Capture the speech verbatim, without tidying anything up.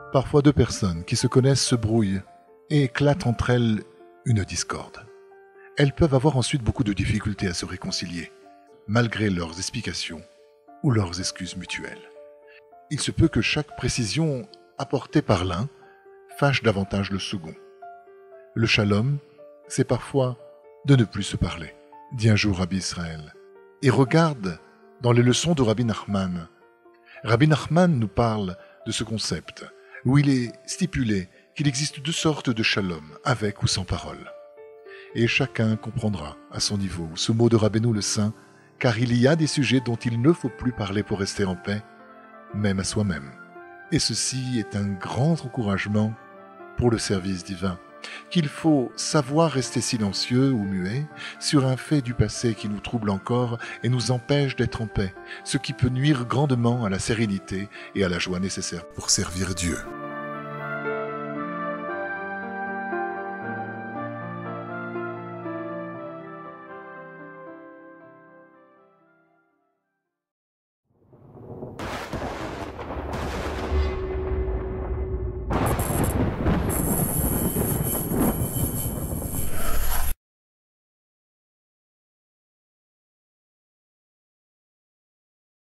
Parfois deux personnes qui se connaissent se brouillent et éclate entre elles une discorde. Elles peuvent avoir ensuite beaucoup de difficultés à se réconcilier, malgré leurs explications ou leurs excuses mutuelles. Il se peut que chaque précision apportée par l'un fâche davantage le second. Le shalom, c'est parfois de ne plus se parler, dit un jour Rabbi Israël. Et regarde dans les leçons de Rabbi Nachman. Rabbi Nachman nous parle de ce concept, où il est stipulé qu'il existe deux sortes de shalom, avec ou sans parole. Et chacun comprendra, à son niveau, ce mot de Rabbeinu le Saint, car il y a des sujets dont il ne faut plus parler pour rester en paix, même à soi-même. Et ceci est un grand encouragement pour le service divin, qu'il faut savoir rester silencieux ou muet sur un fait du passé qui nous trouble encore et nous empêche d'être en paix, ce qui peut nuire grandement à la sérénité et à la joie nécessaires pour servir Dieu.